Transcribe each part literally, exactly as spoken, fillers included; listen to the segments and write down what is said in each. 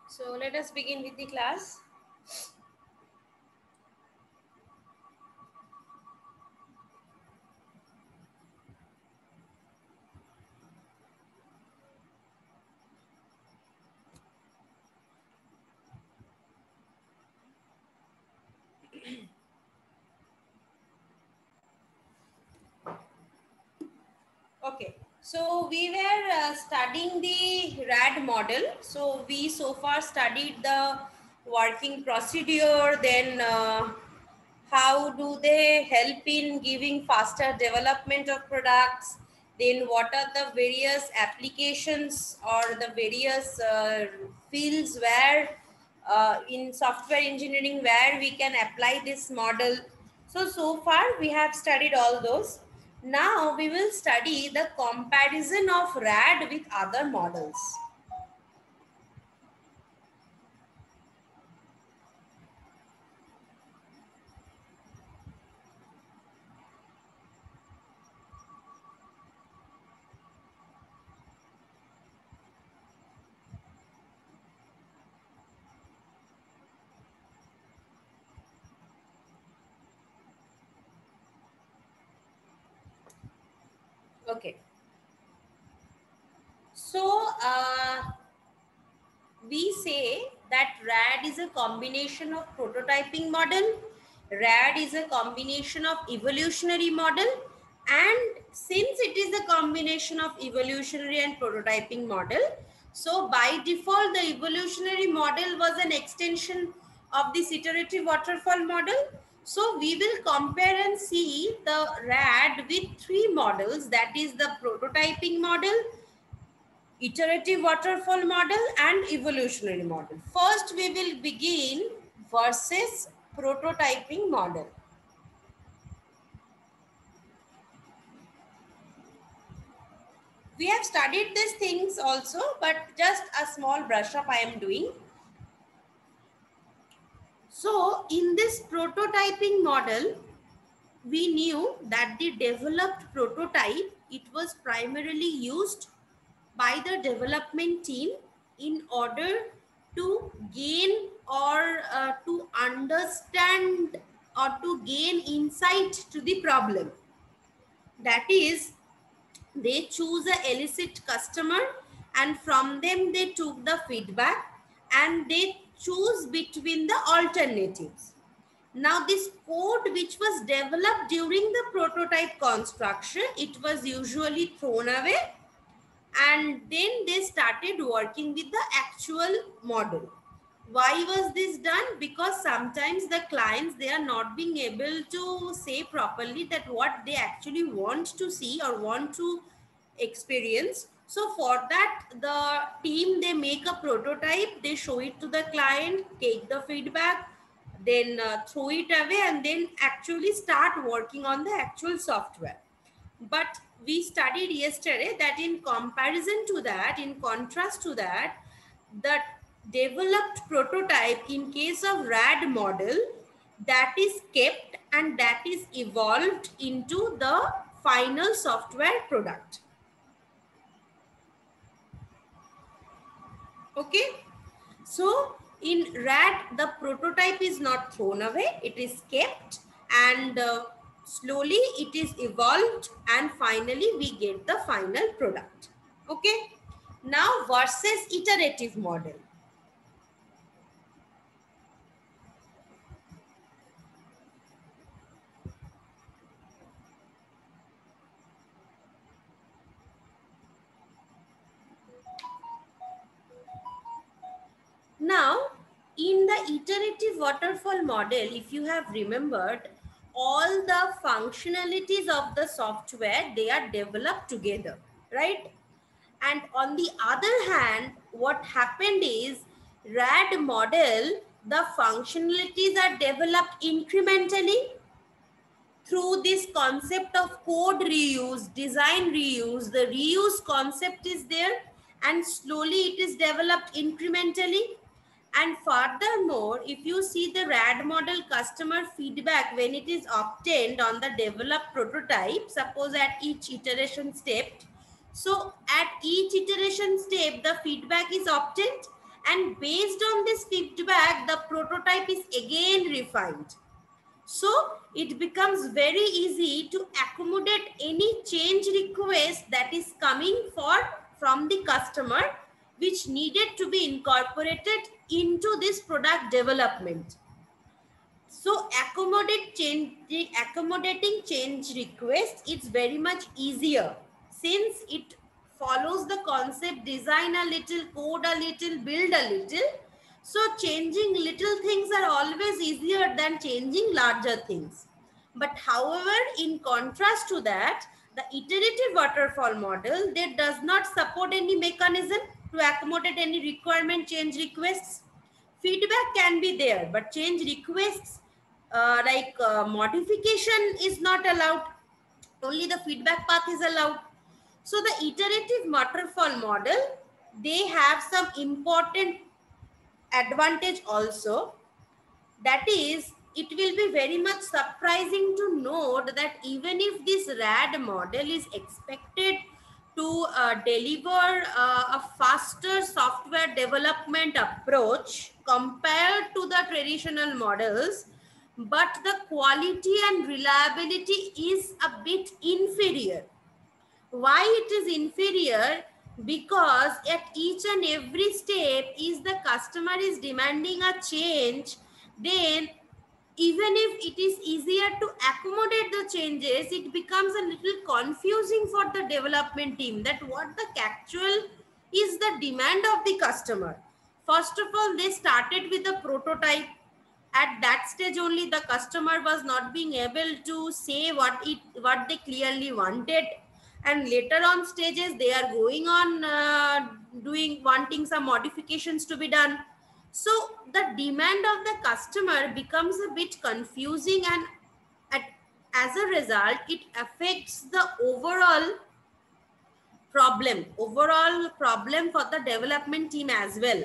So let us begin with the class. Okay, so we were uh, studying the R A D model. So we so far studied the working procedure, then uh, how do they help in giving faster development of products, then what are the various applications or the various uh, fields where uh, in software engineering where we can apply this model. So so far we have studied all those. Now we will study the comparison of R A D with other models. Okay. So uh, we say that R A D is a combination of prototyping model, R A D is a combination of evolutionary model, and since it is a combination of evolutionary and prototyping model, so by default the evolutionary model was an extension of this iterative waterfall model. So we will compare and see the R A D with three models, that is the prototyping model, iterative waterfall model and evolutionary model. First, we will begin versus prototyping model. We have studied these things also, but just a small brush up I am doing. So in this prototyping model, we knew that the developed prototype, it was primarily used by the development team in order to gain or uh, to understand or to gain insight to the problem. That is, they choose a illicit customer and from them they took the feedback and they choose between the alternatives. Now this code which was developed during the prototype construction, it was usually thrown away and then they started working with the actual model. Why was this done? Because sometimes the clients, they are not being able to say properly that what they actually want to see or want to experience. So for that, the team, they make a prototype, they show it to the client, take the feedback, then uh, throw it away and then actually start working on the actual software. But we studied yesterday that in comparison to that, in contrast to that, the developed prototype in case of R A D model, that is kept and that is evolved into the final software product. Okay. So in R A D, the prototype is not thrown away, it is kept and uh, slowly it is evolved and finally we get the final product. Okay. Now versus iterative model. Now, in the iterative waterfall model, if you have remembered, all the functionalities of the software, they are developed together, right? And on the other hand, what happened is R A D model, the functionalities are developed incrementally through this concept of code reuse, design reuse. The reuse concept is there and slowly it is developed incrementally. And furthermore, if you see the R A D model customer feedback when it is obtained on the developed prototype, suppose at each iteration step. So at each iteration step, the feedback is obtained And based on this feedback, the prototype is again refined. So it becomes very easy to accommodate any change request that is coming for from the customer, which needed to be incorporated into this product development. So accommodate change, accommodating change requests, it's very much easier since it follows the concept design a little, code a little, build a little. So changing little things are always easier than changing larger things. But however, in contrast to that, the iterative waterfall model, that does not support any mechanism to accommodate any requirement change requests. Feedback can be there, but change requests uh, like uh, modification is not allowed. Only the feedback path is allowed. So the iterative waterfall model, they have some important advantage also. That is, it will be very much surprising to note that even if this R A D model is expected to uh, deliver uh, a faster software development approach compared to the traditional models, but the quality and reliability is a bit inferior. Why it is inferior? Because at each and every step, is the customer is demanding a change, then even if it is easier to accommodate the changes, it becomes a little confusing for the development team that what the actual is the demand of the customer. First of all, they started with a prototype. At that stage only, the customer was not being able to say what it what they clearly wanted, and later on stages they are going on uh, doing wanting some modifications to be done. So the demand of the customer becomes a bit confusing, and at, as a result it affects the overall problem overall problem for the development team as well.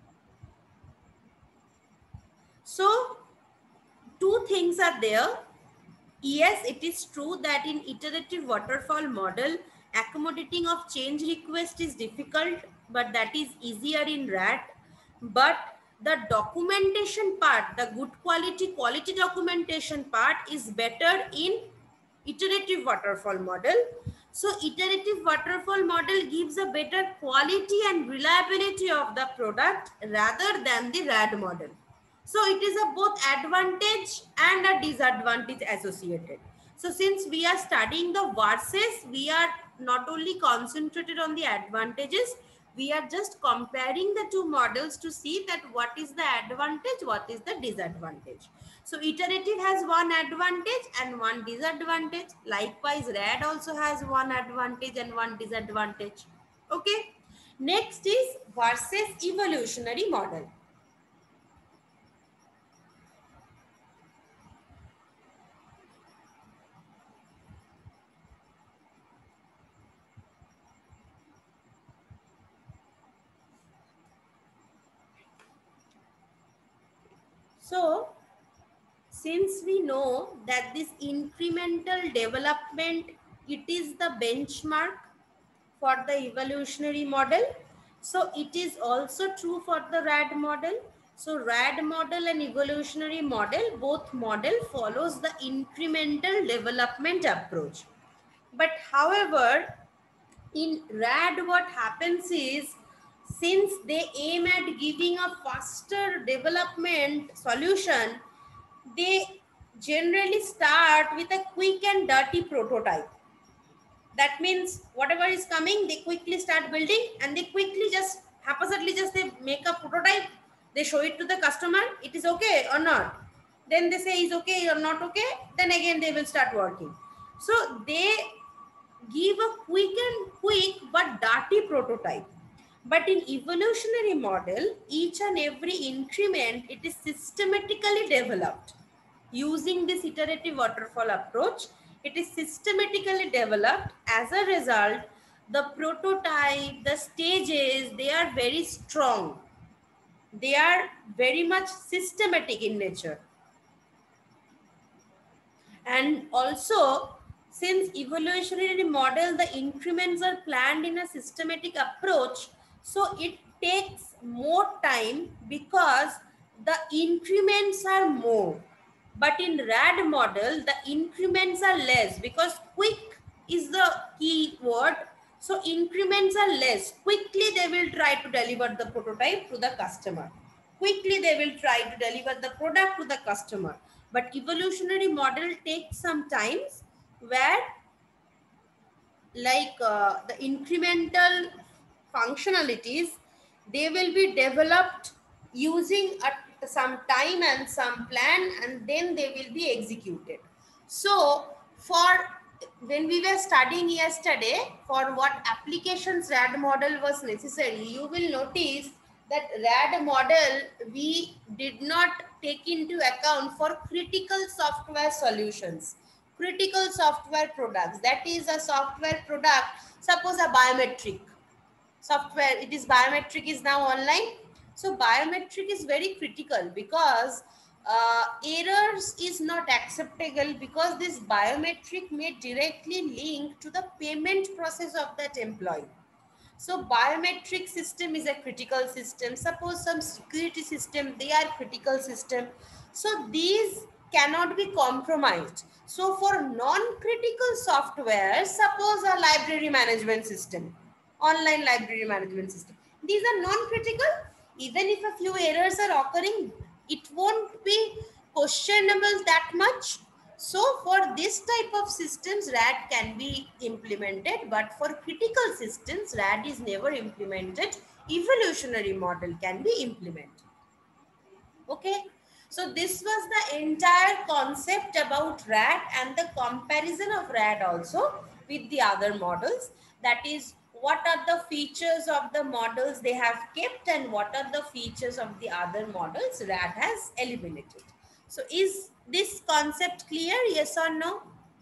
So two things are there. Yes, it is true that in iterative waterfall model, accommodating of change request is difficult, but that is easier in R A D. But the documentation part, the good quality, quality documentation part is better in iterative waterfall model. So iterative waterfall model gives a better quality and reliability of the product rather than the R A D model. So it is a both advantage and a disadvantage associated. So since we are studying the versus, we are not only concentrated on the advantages, we are just comparing the two models to see that what is the advantage, what is the disadvantage. So iterative has one advantage and one disadvantage. Likewise, R A D also has one advantage and one disadvantage. Okay. Next is versus evolutionary model. So, since we know that this incremental development, it is the benchmark for the evolutionary model. So it is also true for the R A D model. So R A D model and evolutionary model, both model follows the incremental development approach. But however, in R A D what happens is, since they aim at giving a faster development solution, they generally start with a quick and dirty prototype. That means whatever is coming, they quickly start building, and they quickly just haphazardly just they make a prototype, they show it to the customer, it is okay or not. Then they say is okay or not okay, then again they will start working. So they give a quick and quick but dirty prototype. But in evolutionary model, each and every increment, it is systematically developed. Using this iterative waterfall approach, it is systematically developed. As a result, the prototype, the stages, they are very strong. They are very much systematic in nature. And also, since evolutionary model, the increments are planned in a systematic approach, so it takes more time because the increments are more. But in R A D model, the increments are less because quick is the key word. So increments are less. Quickly they will try to deliver the prototype to the customer. Quickly they will try to deliver the product to the customer. But evolutionary model takes some times where like uh, the incremental functionalities, they will be developed using at some time and some plan, and then they will be executed. So for when we were studying yesterday for what applications R A D model was necessary, you will notice that R A D model we did not take into account for critical software solutions, critical software products. That is a software product, suppose a biometric software, it is biometric is now online. So biometric is very critical because uh, errors is not acceptable because this biometric may directly link to the payment process of that employee. So biometric system is a critical system. Suppose some security system, they are critical system. So these cannot be compromised. So for non-critical software, suppose a library management system, online library management system, these are non-critical. Even if a few errors are occurring, it won't be questionable that much. So for this type of systems, R A D can be implemented, but for critical systems, R A D is never implemented. Evolutionary model can be implemented. Okay. So this was the entire concept about R A D and the comparison of R A D also with the other models. That is, what are the features of the models they have kept and what are the features of the other models R A D has eliminated. So is this concept clear? Yes or no?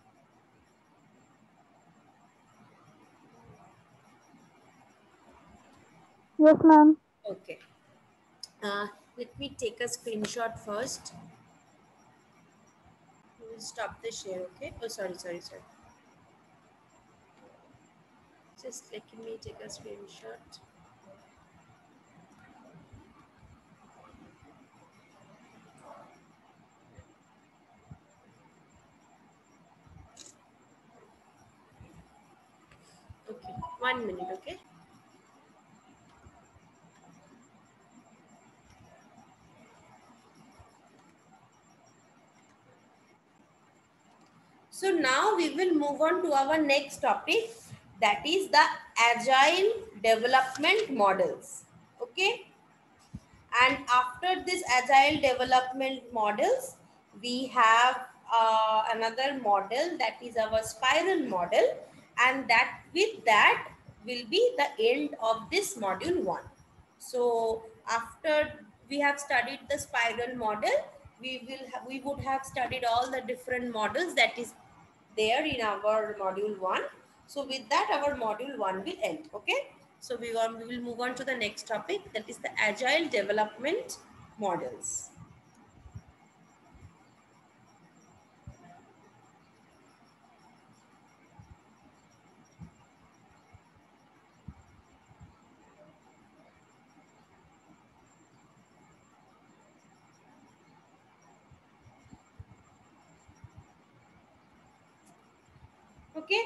Yes, ma'am. Okay. Uh, let me take a screenshot first. We will stop the share. Okay. Oh, sorry, sorry, sorry. Just let me take a screenshot. Okay, one minute, okay? So now we will move on to our next topic, that is the agile development models. Okay. And after this agile development models, we have uh, another model, that is our spiral model, and that with that will be the end of this module one. So after we have studied the spiral model, we will ha- we would have studied all the different models that is there in our module one. So with that, our module one will end. Okay. So we, want, we will move on to the next topic, that is the agile development models. Okay.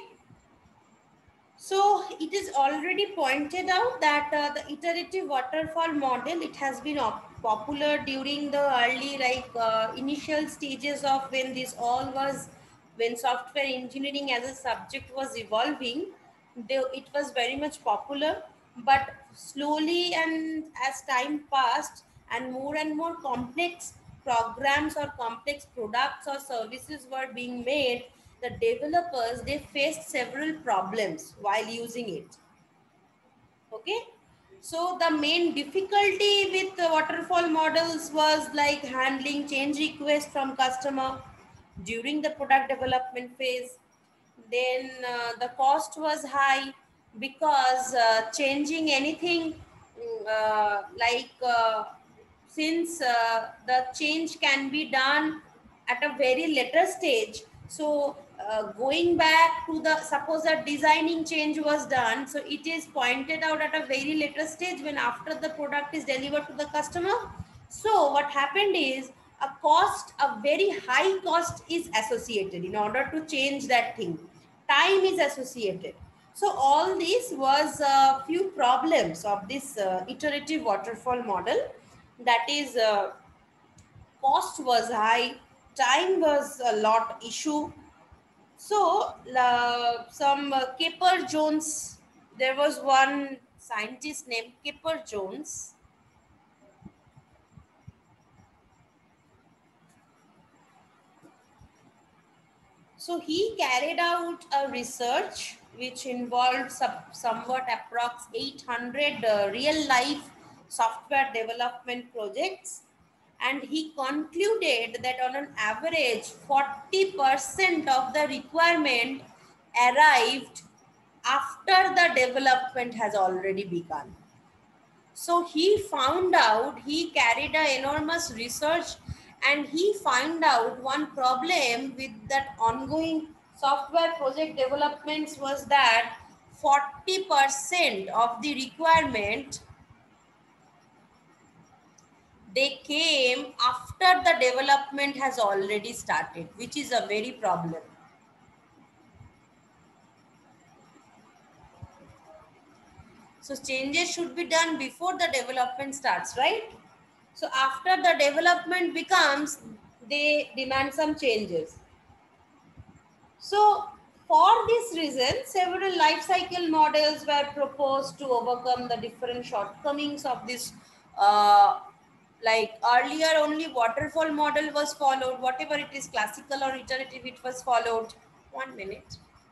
So it is already pointed out that uh, the iterative waterfall model, it has been op- popular during the early like uh, initial stages of when this all was, when software engineering as a subject was evolving, they, it was very much popular. But slowly and as time passed and more and more complex programs or complex products or services were being made, the developers, they faced several problems while using it. Okay. So the main difficulty with the waterfall models was like handling change requests from customer during the product development phase. Then uh, the cost was high because uh, changing anything mm, uh, like uh, since uh, the change can be done at a very later stage, so uh, going back to the, suppose a designing change was done, so it is pointed out at a very later stage when after the product is delivered to the customer. So what happened is a cost, a very high cost is associated in order to change that thing. Time is associated. So all this was a few problems of this uh, iterative waterfall model. That is, uh, cost was high, time was a lot issue. So, uh, some uh, Kipper Jones, there was one scientist named Kipper Jones. So, he carried out a research which involved sub, somewhat approx eight hundred uh, real life software development projects. And he concluded that on an average, forty percent of the requirement arrived after the development has already begun. So he found out, he carried an enormous research, and he found out one problem with that ongoing software project developments was that forty percent of the requirement, they came after the development has already started, which is a very problem. So changes should be done before the development starts, right? So after the development becomes, they demand some changes. So for this reason, several life cycle models were proposed to overcome the different shortcomings of this. Uh, like earlier, only waterfall model was followed. Whatever it is, classical or iterative, it was followed. One minute.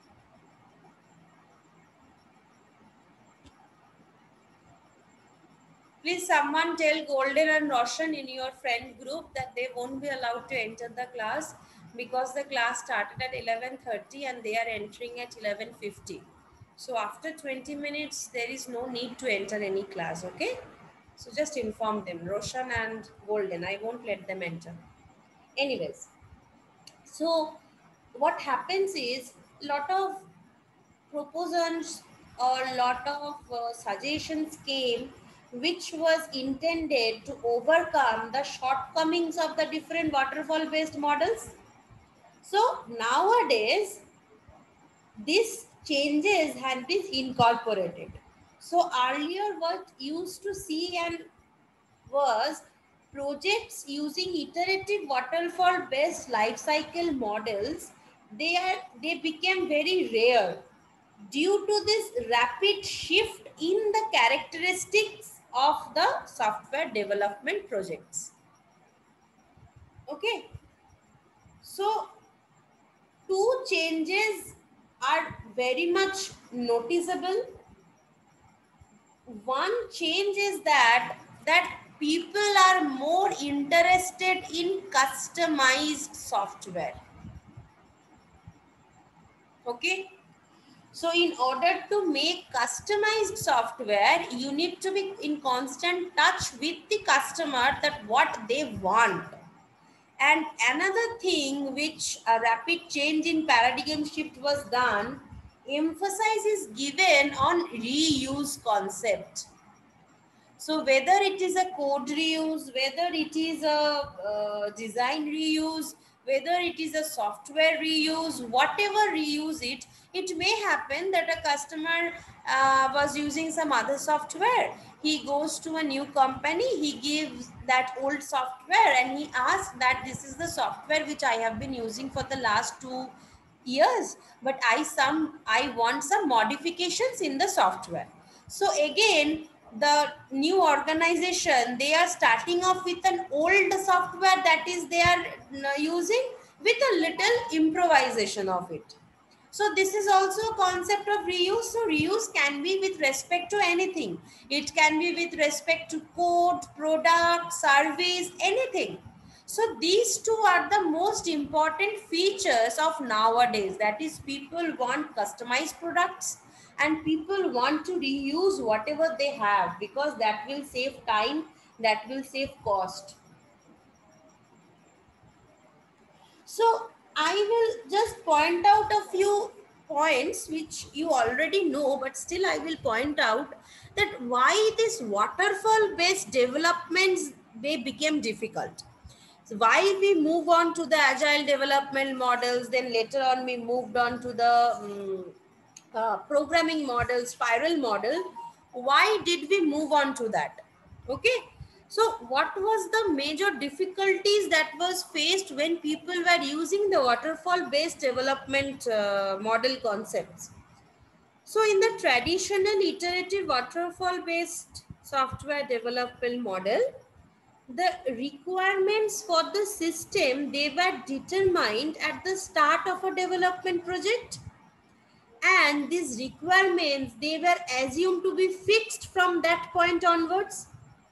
Please someone tell Golden and Roshan in your friend group that they won't be allowed to enter the class because the class started at eleven thirty and they are entering at eleven fifty. So after twenty minutes, there is no need to enter any class, okay? So just inform them, Roshan and Golden. I won't let them enter. Anyways, so what happens is lot of proposals or lot of uh, suggestions came which was intended to overcome the shortcomings of the different waterfall based models. So nowadays these changes had been incorporated. So earlier what used to see and was projects using iterative waterfall based life cycle models, they are they became very rare due to this rapid shift in the characteristics of the software development projects. Okay, so two changes are very much noticeable. One change is that that people are more interested in customized software. Okay, so in order to make customized software, you need to be in constant touch with the customer that what they want. And another thing which a rapid change in paradigm shift was done, emphasis is given on reuse concept. So whether it is a code reuse, whether it is a uh, design reuse, whether it is a software reuse, whatever reuse it, it may happen that a customer uh, was using some other software. He goes to a new company, he gives that old software and he asks that this is the software which I have been using for the last two years, but I some I want some modifications in the software. So again, the new organization, they are starting off with an old software that is they are using with a little improvisation of it. So this is also a concept of reuse. So reuse can be with respect to anything. It can be with respect to code, product, service, anything. So these two are the most important features of nowadays. That is, people want customized products and people want to reuse whatever they have because that will save time, that will save cost. So I will just point out a few points which you already know, but still I will point out that why this waterfall based developments they became difficult. So why we move on to the agile development models, then later on we moved on to the um, uh, programming model, spiral model. Why did we move on to that? Okay. So what was the major difficulties that was faced when people were using the waterfall based development uh, model concepts? So in the traditional iterative waterfall based software development model, the requirements for the system they were determined at the start of a development project, and these requirements they were assumed to be fixed from that point onwards.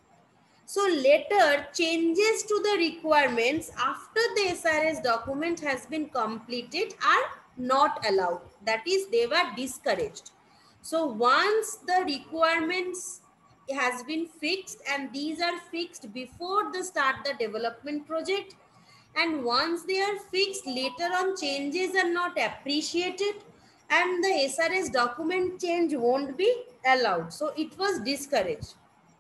So later changes to the requirements after the S R S document has been completed are not allowed, that is they were discouraged. So once the requirements has been fixed, and these are fixed before the start the development project, and once they are fixed later on changes are not appreciated, and the S R S document change won't be allowed, so it was discouraged.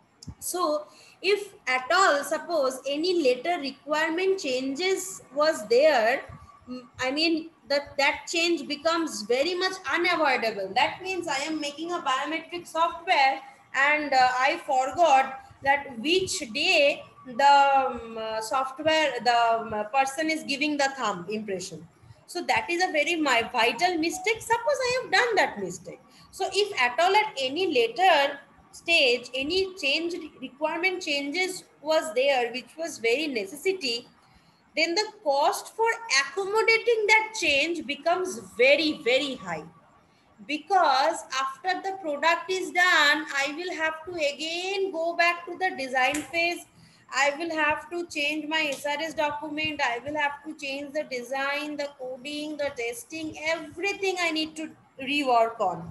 So if at all suppose any later requirement changes was there, mm, I mean that that change becomes very much unavoidable. That means I am making a biometric software and uh, I forgot that which day the um, uh, software the um, uh, person is giving the thumb impression. So that is a very my vital mistake. Suppose I have done that mistake. So if at all at any later stage any change requirement changes was there which was very necessity, then the cost for accommodating that change becomes very very high, because after the product is done I will have to again go back to the design phase. I will have to change my S R S document, I will have to change the design, the coding, the testing, everything I need to rework on.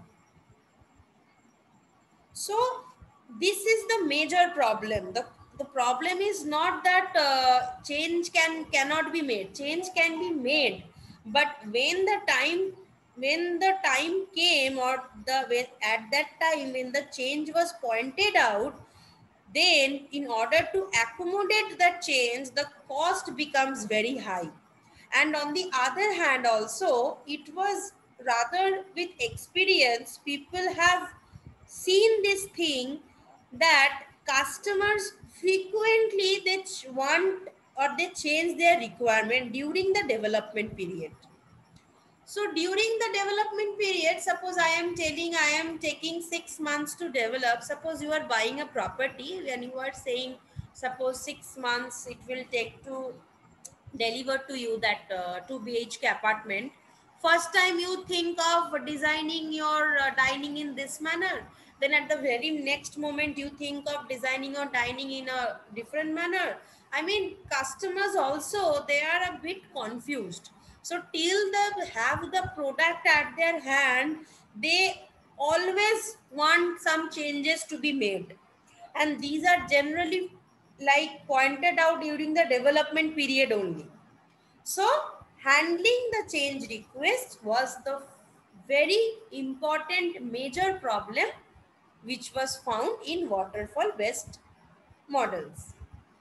So this is the major problem. The, the problem is not that uh, change can cannot be made. Change can be made, but when the time when the time came, or the when at that time when the change was pointed out, then in order to accommodate the change, the cost becomes very high. And on the other hand also, it was rather with experience people have seen this thing, that customers frequently they want or they change their requirement during the development period. So during the development period, suppose I am telling I am taking six months to develop. Suppose you are buying a property and you are saying, suppose six months it will take to deliver to you that uh, two B H K apartment. First time you think of designing your uh, dining in this manner. Then at the very next moment you think of designing or dining in a different manner. I mean, customers also, they are a bit confused. So till they have the product at their hand, they always want some changes to be made. And these are generally like pointed out during the development period only. So handling the change request was the very important major problem which was found in waterfall based models.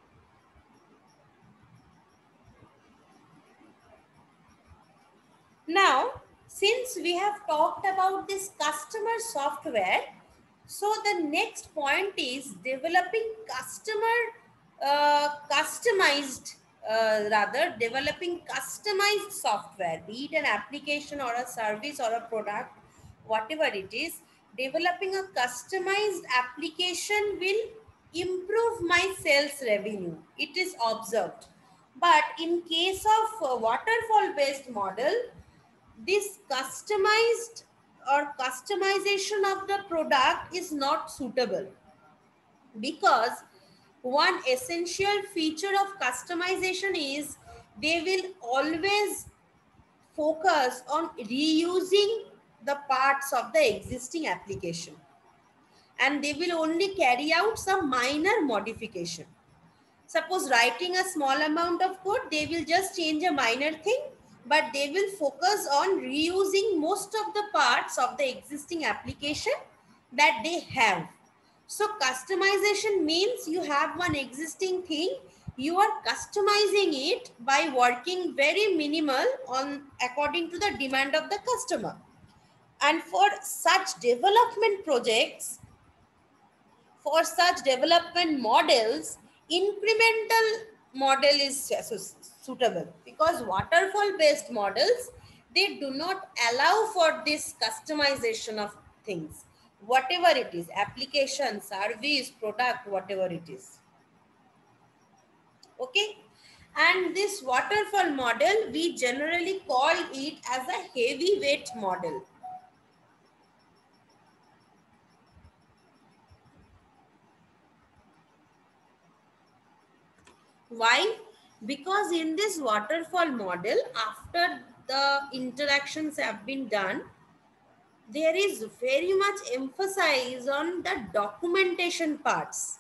Now, since we have talked about this customer software, so the next point is developing customer uh, customized, uh, rather developing customized software, be it an application or a service or a product, whatever it is. Developing a customized application will improve my sales revenue. It is observed. But in case of uh, waterfall based model, this customized or customization of the product is not suitable, because one essential feature of customization is they will always focus on reusing the parts of the existing application, and they will only carry out some minor modification. Suppose writing a small amount of code, they will just change a minor thing, but they will focus on reusing most of the parts of the existing application that they have. So customization means you have one existing thing, you are customizing it by working very minimal on according to the demand of the customer. And for such development projects, for such development models, incremental model is suitable, because waterfall based models, they do not allow for this customization of things, whatever it is, application, service, product, whatever it is. Okay, and this waterfall model, we generally call it as a heavyweight model. Why? Because in this waterfall model, after the interactions have been done, there is very much emphasis on the documentation parts.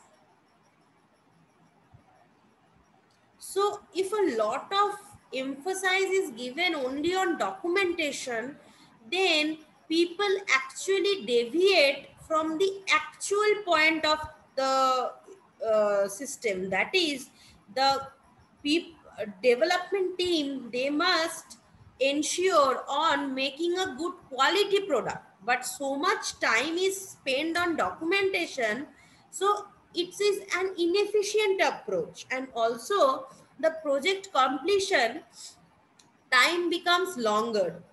So if a lot of emphasis is given only on documentation, then people actually deviate from the actual point of the uh, system. That is, the peop- development team, they must ensure on making a good quality product. But so much time is spent on documentation, so it is an inefficient approach, and also the project completion time becomes longer.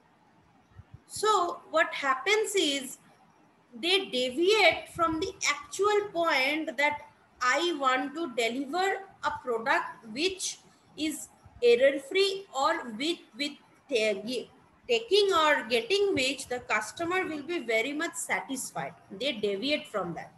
So what happens is they deviate from the actual point, that I want to deliver a product which is error free, or with with taking or getting which the customer will be very much satisfied. They deviate from that.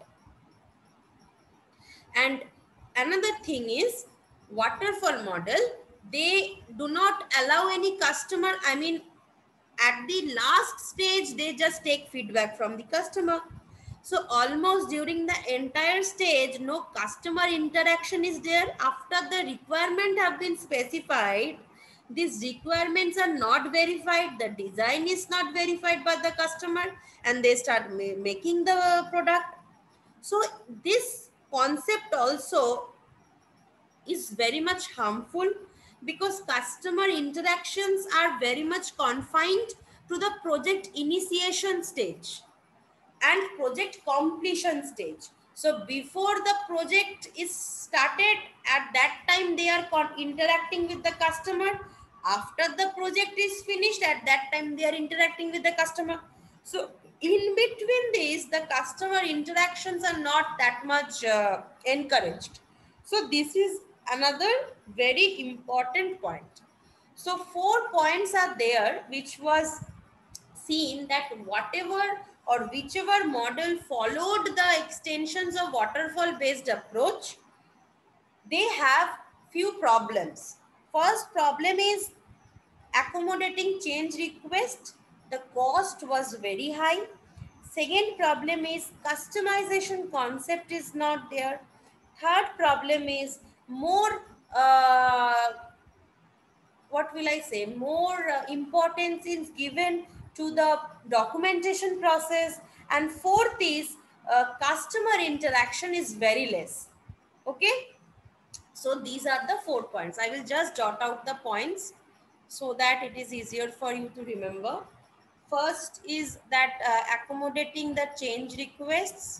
And another thing is, waterfall model, they do not allow any customer, I mean, at the last stage, they just take feedback from the customer. So almost during the entire stage, no customer interaction is there. After the requirement have been specified, these requirements are not verified, the design is not verified by the customer, and they start ma making the product. So this concept also is very much harmful, because customer interactions are very much confined to the project initiation stage and project completion stage. So before the project is started, at that time they are interacting with the customer. After the project is finished, at that time they are interacting with the customer. So in between these, the customer interactions are not that much uh, encouraged. So this is another very important point. So four points are there, which was seen, that whatever or whichever model followed the extensions of waterfall based approach, they have few problems. First problem is accommodating change request. The cost was very high. Second problem is customization concept is not there. Third problem is more uh, what will I say, more uh, importance is given to the documentation process. And fourth is uh, customer interaction is very less. Okay. So these are the four points. I will just jot out the points so that it is easier for you to remember. First is that uh, accommodating the change requests.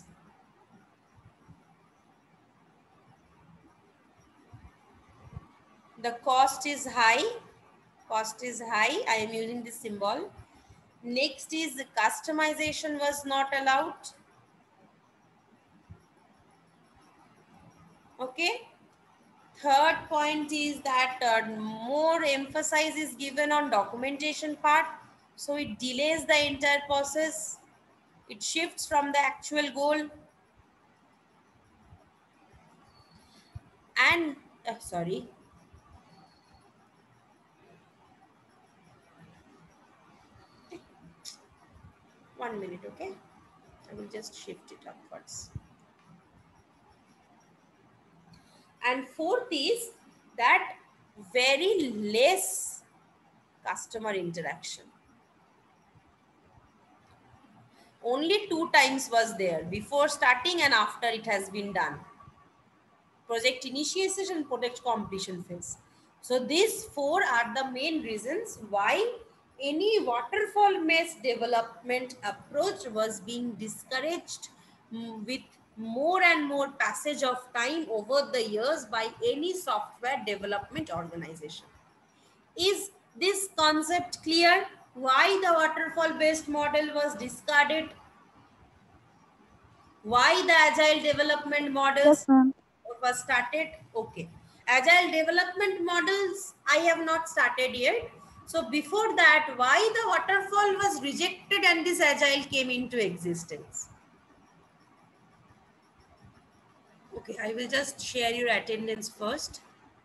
The cost is high. Cost is high. I am using this symbol. Next is the customization was not allowed. Okay. Third point is that uh, more emphasis is given on documentation part. So it delays the entire process. It shifts from the actual goal. And uh, sorry. One minute, okay? I will just shift it upwards. And fourth is that very less customer interaction. Only two times was there, before starting and after it has been done. Project initiation and project completion phase. So these four are the main reasons why any waterfall based development approach was being discouraged with more and more passage of time over the years by any software development organization. Is this concept clear? Why the waterfall based model was discarded? Why the agile development models Yes, ma'am. was started? Okay. Agile development models I have not started yet. So before that, why the waterfall was rejected and this agile came into existence? Okay, I will just share your attendance first.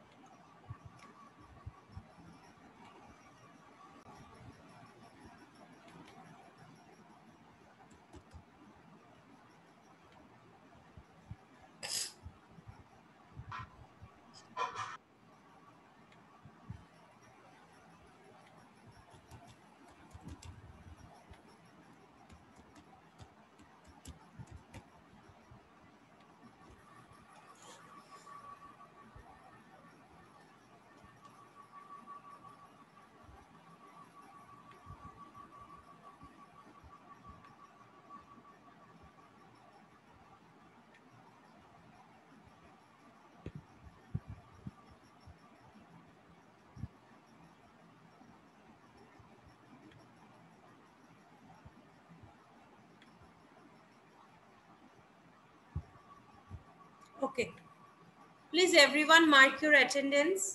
Okay. Please everyone mark your attendance.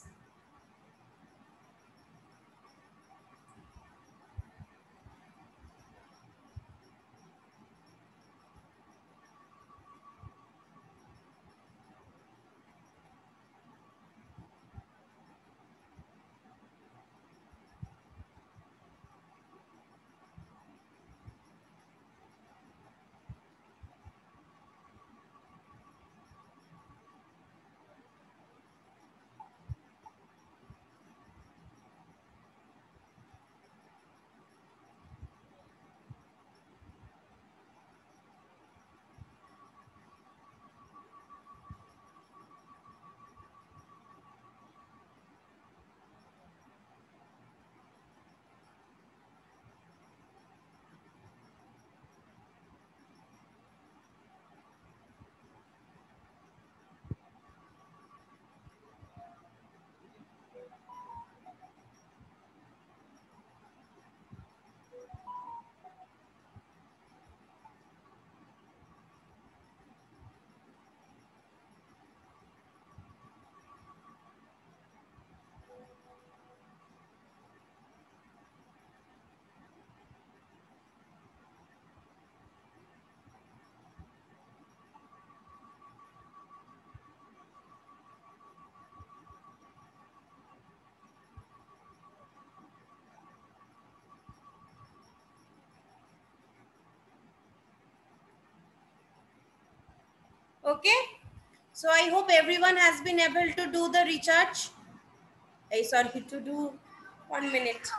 Okay. So I hope everyone has been able to do the recharge. I sorry to do one minute.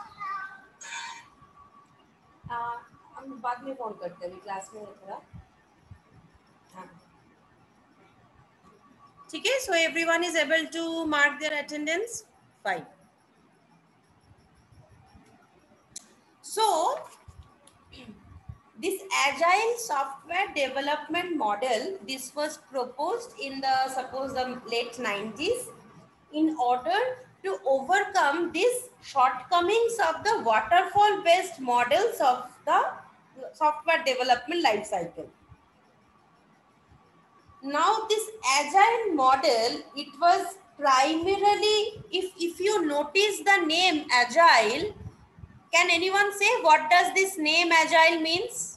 हम बाद में phone करते हैं class में थोड़ा हाँ ठीक है so everyone is able to mark their attendance fine so this agile software development model this was proposed in the suppose the late nineties in order to overcome these shortcomings of the waterfall based models of the software development life cycle. Now this agile model, it was primarily, if, if you notice the name agile, can anyone say what does this name agile means?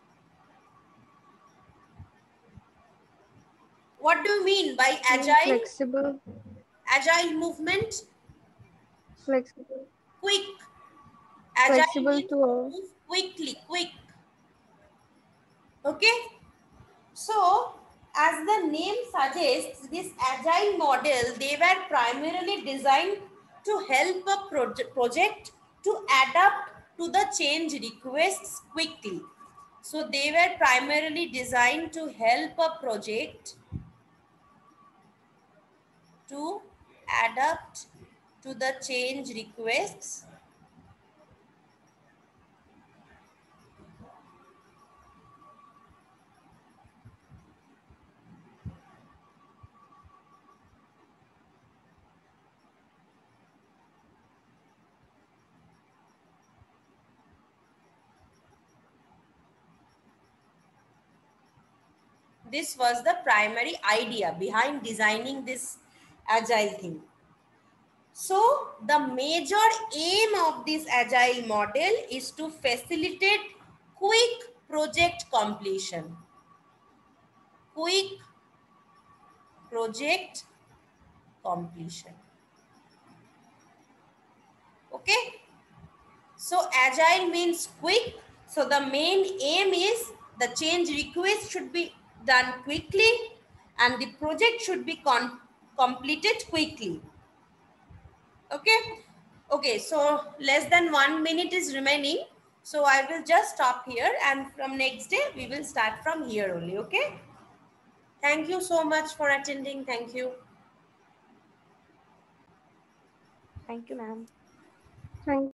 What do you mean by Being agile? flexible. Agile movement? Flexible. Quick. Agile Flexible means to all. move quickly, quick. Okay. So, as the name suggests, this agile model, they were primarily designed to help a proje project to adapt to the change requests quickly. So they were primarily designed to help a project to adapt to the change requests this was the primary idea behind designing this agile thing. So the major aim of this agile model is to facilitate quick project completion. Quick project completion. Okay. So agile means quick. So the main aim is the change request should be done quickly and the project should be completed quickly. Okay. Okay, so less than one minute is remaining. So I will just stop here and from next day we will start from here only. Okay. Thank you so much for attending. Thank you. Thank you, ma'am. Thank